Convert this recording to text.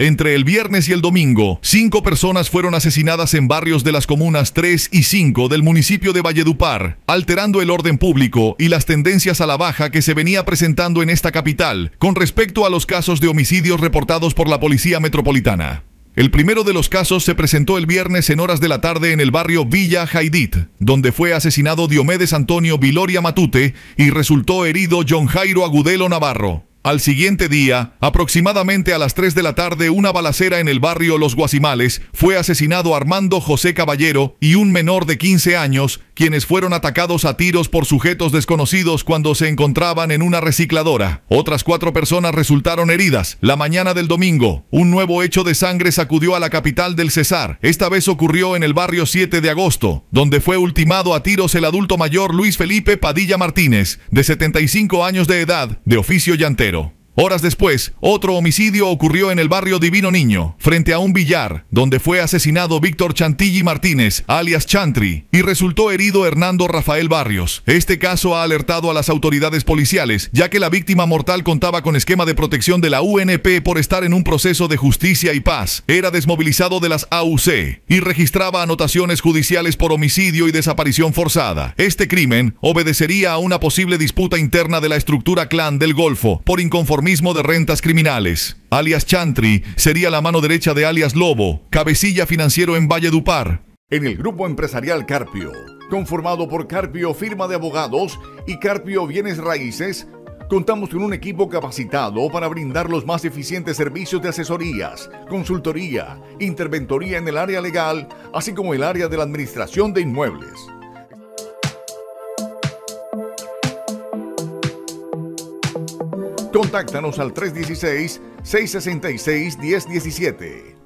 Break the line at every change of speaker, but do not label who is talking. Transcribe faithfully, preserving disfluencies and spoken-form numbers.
Entre el viernes y el domingo, cinco personas fueron asesinadas en barrios de las comunas tres y cinco del municipio de Valledupar, alterando el orden público y las tendencias a la baja que se venía presentando en esta capital con respecto a los casos de homicidios reportados por la Policía Metropolitana. El primero de los casos se presentó el viernes en horas de la tarde en el barrio Villa Jaidit, donde fue asesinado Diomedes Antonio Viloria Matute y resultó herido John Jairo Agudelo Navarro. Al siguiente día, aproximadamente a las tres de la tarde, una balacera en el barrio Los Guasimales, fue asesinado Armando José Caballero y un menor de quince años, quienes fueron atacados a tiros por sujetos desconocidos cuando se encontraban en una recicladora. Otras cuatro personas resultaron heridas. La mañana del domingo, un nuevo hecho de sangre sacudió a la capital del Cesar. Esta vez ocurrió en el barrio siete de agosto, donde fue ultimado a tiros el adulto mayor Luis Felipe Padilla Martínez, de setenta y cinco años de edad, de oficio llantero. Horas después, otro homicidio ocurrió en el barrio Divino Niño, frente a un billar, donde fue asesinado Víctor Chantilly Martínez, alias Chantry, y resultó herido Hernando Rafael Barrios. Este caso ha alertado a las autoridades policiales, ya que la víctima mortal contaba con esquema de protección de la U N P por estar en un proceso de justicia y paz, era desmovilizado de las A U C y registraba anotaciones judiciales por homicidio y desaparición forzada. Este crimen obedecería a una posible disputa interna de la estructura clan del Golfo por inconformidad de rentas criminales. Alias Chantry sería la mano derecha de alias Lobo, cabecilla financiero en Valledupar.
En el grupo empresarial Carpio, conformado por Carpio Firma de Abogados y Carpio Bienes Raíces, contamos con un equipo capacitado para brindar los más eficientes servicios de asesorías, consultoría, interventoría en el área legal, así como el área de la administración de inmuebles. Contáctanos al tres uno seis, seis seis seis, uno cero uno siete.